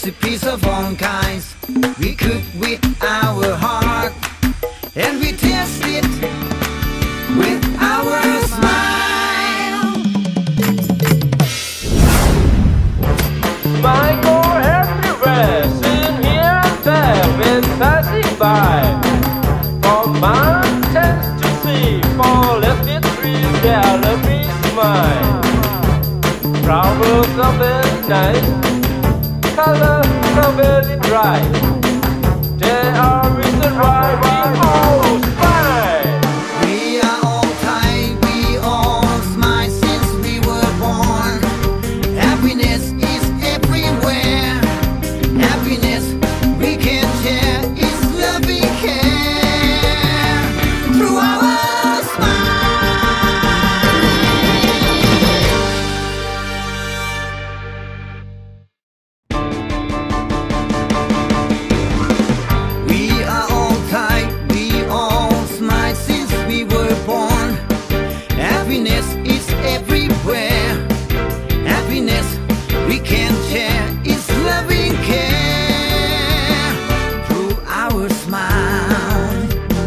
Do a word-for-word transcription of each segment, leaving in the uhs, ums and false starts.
recipes of all kinds. We cook with our heart, and we taste it with our smile. Might go everywhere, sitting here and there, when passing by. From mountains to sea, forested trees, their lovely smile. Flowers are very nice, colors are very bright. They are reason why we all smile. We are all tight, we all smile since we were born. Happiness is everywhere. Happiness we can share is love we care through our smile. We are all tight, we all smile since we were born. Happiness is everywhere. Happiness we can share is love we care through our smile.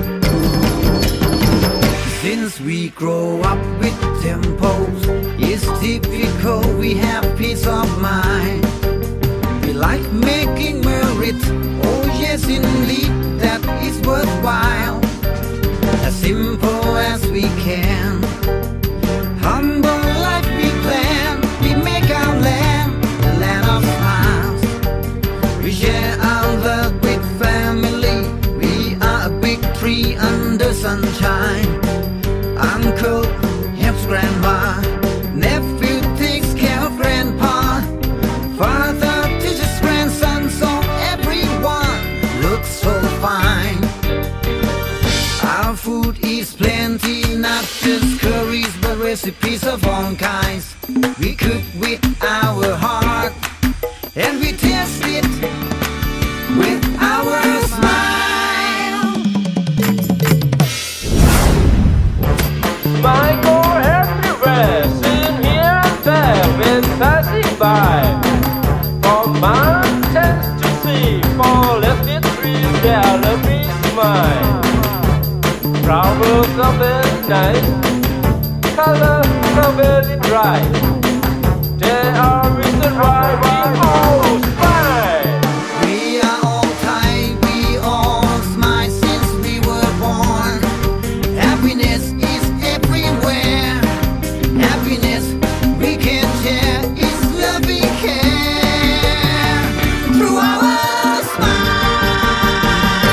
Since we grow up with tempos, it's typical we have peace of mind. We like making merit, oh yes indeed, that is worthwhile. As simple as we can, humble life we plan. We make our land a land of smiles. We share our love with family. We are a big tree under sunshine. Uncle helps grandma, nephew takes care of grandpa, father teaches grandson, so everyone looks so fine. Our food is plenty, not just curries but recipes of all kinds. We cook with our heart, and we taste it with our smile. Might go everywhere, sitting here and there, when passing by. From mountains to sea, forested trees, their lovely smile. Flowers are very nice, colors are very bright. They are reason why we all smile. We are all tight, we all smile since we were born. Happiness is everywhere. Happiness we can share is love we care through our smile.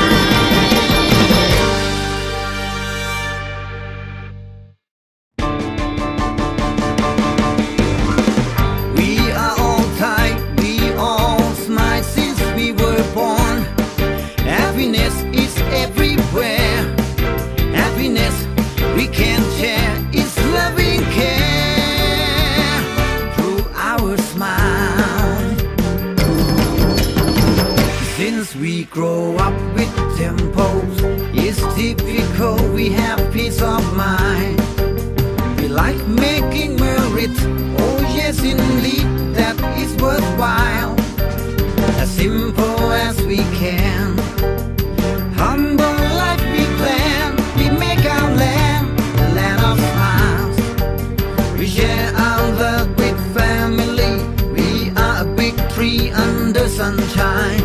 We are all tight, we all smile since we were born. Happiness is everywhere. Happiness we can share is love we care through our smile. Since we grow up with tempos, it's typical we have peace of mind. We like making merit, oh yes indeed, that is worthwhile. As simple as we can, humble life we plan. We make our land a land of smiles. We share our love with family. We are a big tree under sunshine.